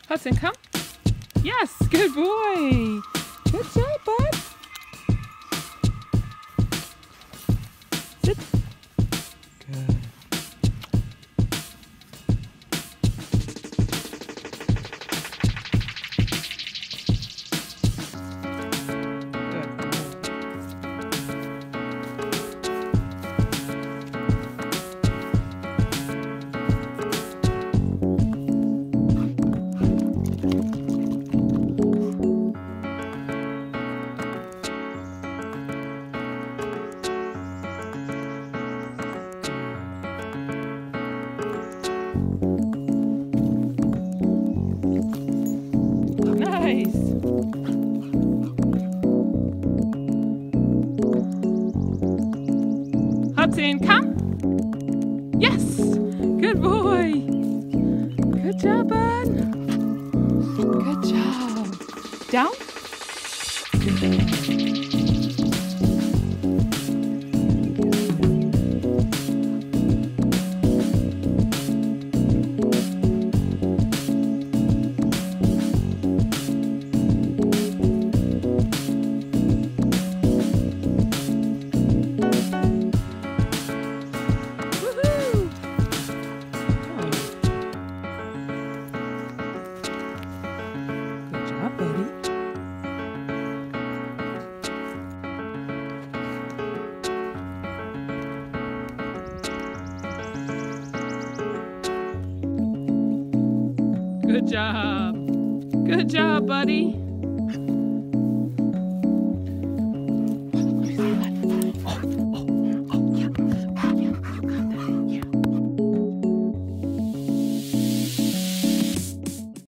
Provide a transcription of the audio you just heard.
Hudson, come. Yes, good boy. Good job, bud. Sit. Good. Nice. Hudson, come. Yes. Good boy. Good job, bud. Good job. Down. Good job. Good job, buddy.